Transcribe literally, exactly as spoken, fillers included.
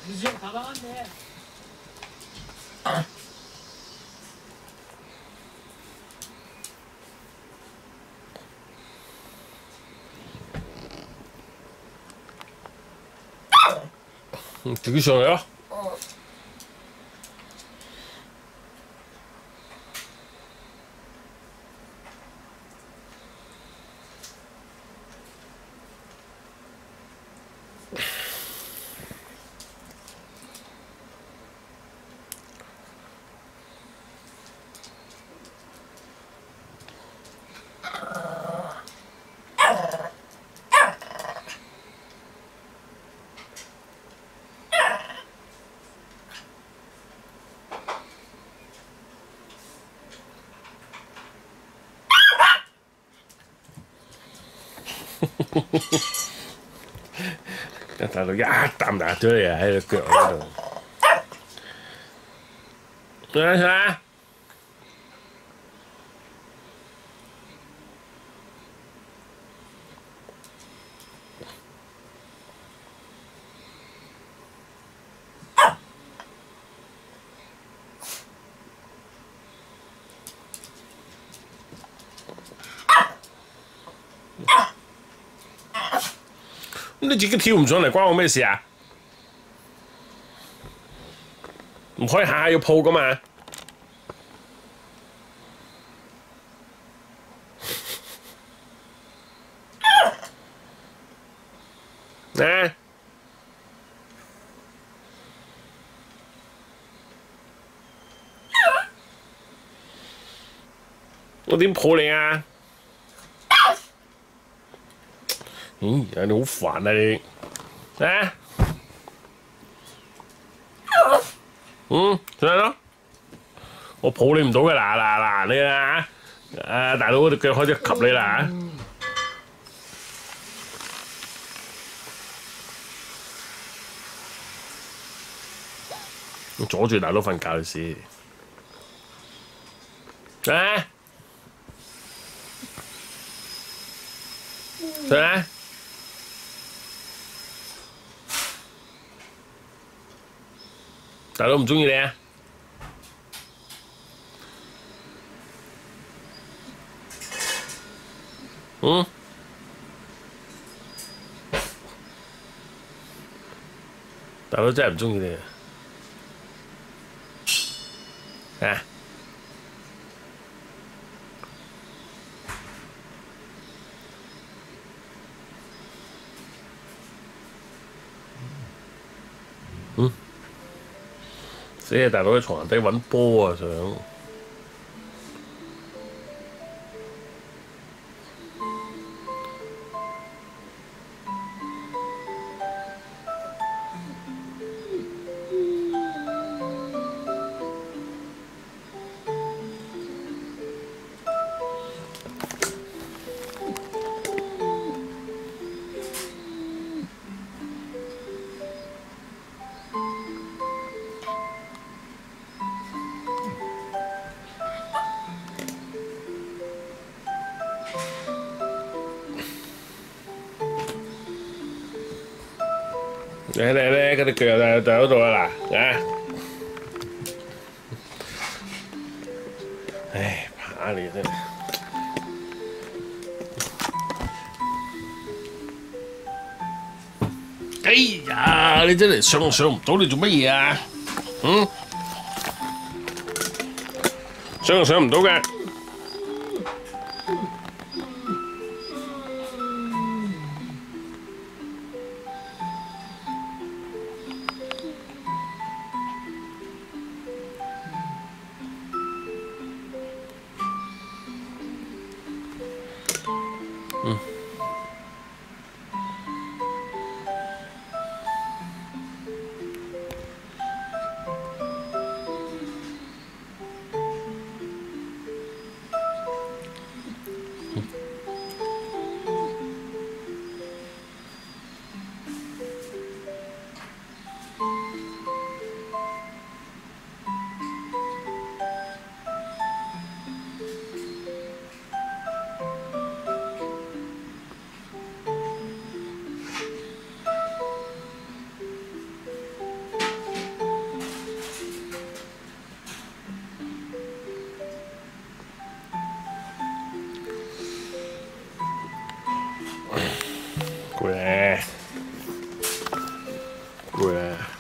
지금 가방 왔네. 음, 되게 시원해요? 어. 大佬一啖牙咗嚟喺個腳嗰度，睇下。你自己跳唔上嚟，關我咩事啊？唔可以下下要抱噶嘛？啊！我點抱你啊？咦，你好煩啊你！啊！嗯，上嚟咯！我抱你唔到嘅，嗱嗱嗱你啊！啊大佬嗰隻腳開始及你啦嚇！阻住大佬瞓覺先。啊！上嚟！大佬唔中意你啊！嗯，大佬真係唔中意你啊！啊！嗯。死啊！大佬喺床底揾波啊想。你你咧嗰啲腳就就喺度啦嗱啊！唉，怕你真係。哎呀！你真係上上唔到，你做乜嘢啊？嗯，上上唔到嘅。嗯。 會咧。